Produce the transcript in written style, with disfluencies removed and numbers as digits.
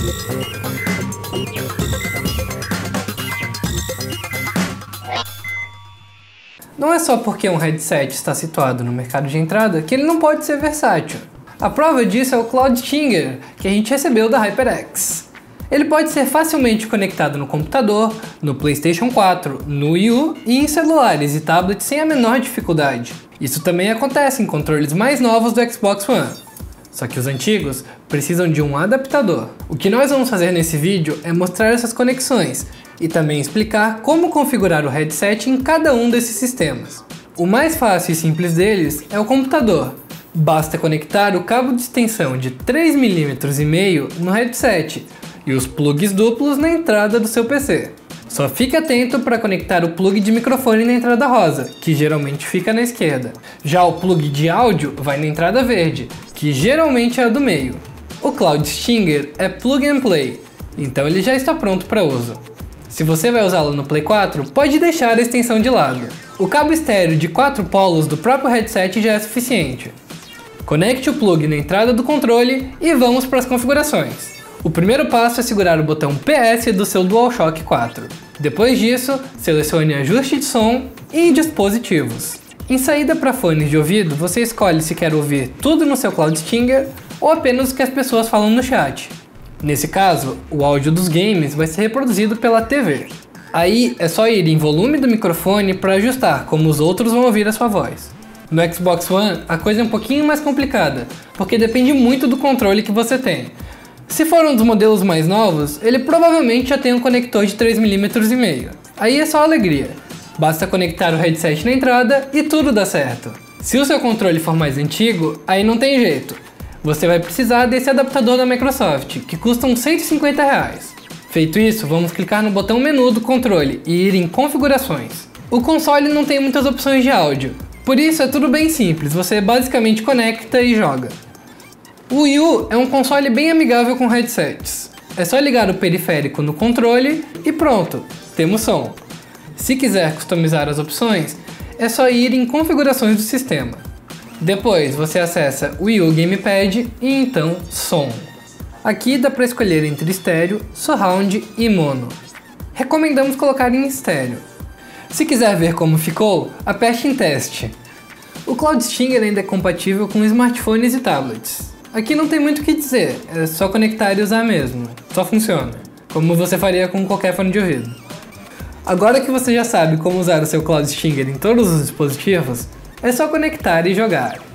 Não é só porque um headset está situado no mercado de entrada que ele não pode ser versátil. A prova disso é o Cloud Stinger, que a gente recebeu da HyperX. Ele pode ser facilmente conectado no computador, no PlayStation 4, no Wii U e em celulares e tablets sem a menor dificuldade. Isso também acontece em controles mais novos do Xbox One. Só que os antigos precisam de um adaptador. O que nós vamos fazer nesse vídeo é mostrar essas conexões e também explicar como configurar o headset em cada um desses sistemas. O mais fácil e simples deles é o computador. Basta conectar o cabo de extensão de 3,5 mm no headset e os plugs duplos na entrada do seu PC. Só fique atento para conectar o plug de microfone na entrada rosa, que geralmente fica na esquerda. Já o plug de áudio vai na entrada verde, que geralmente é a do meio. O Cloud Stinger é plug and play, então ele já está pronto para uso. Se você vai usá-lo no Play 4, pode deixar a extensão de lado. O cabo estéreo de 4 polos do próprio headset já é suficiente. Conecte o plug na entrada do controle e vamos para as configurações. O primeiro passo é segurar o botão PS do seu DualShock 4. Depois disso, selecione Ajuste de som e Dispositivos. Em saída para fones de ouvido, você escolhe se quer ouvir tudo no seu Cloud Stinger ou apenas o que as pessoas falam no chat. Nesse caso, o áudio dos games vai ser reproduzido pela TV. Aí é só ir em volume do microfone para ajustar como os outros vão ouvir a sua voz. No Xbox One, a coisa é um pouquinho mais complicada, porque depende muito do controle que você tem. Se for um dos modelos mais novos, ele provavelmente já tem um conector de 3,5 mm. Aí é só alegria. Basta conectar o headset na entrada e tudo dá certo. Se o seu controle for mais antigo, aí não tem jeito. Você vai precisar desse adaptador da Microsoft, que custa uns R$150. Feito isso, vamos clicar no botão menu do controle e ir em configurações. O console não tem muitas opções de áudio, por isso é tudo bem simples, você basicamente conecta e joga. O Wii U é um console bem amigável com headsets. É só ligar o periférico no controle e pronto, temos som. Se quiser customizar as opções, é só ir em configurações do sistema. Depois você acessa o Wii U Gamepad e então som. Aqui dá para escolher entre estéreo, surround e mono. Recomendamos colocar em estéreo. Se quiser ver como ficou, aperte em teste. O Cloud Stinger ainda é compatível com smartphones e tablets. Aqui não tem muito o que dizer, é só conectar e usar mesmo, só funciona, como você faria com qualquer fone de ouvido. Agora que você já sabe como usar o seu Cloud Stinger em todos os dispositivos, é só conectar e jogar.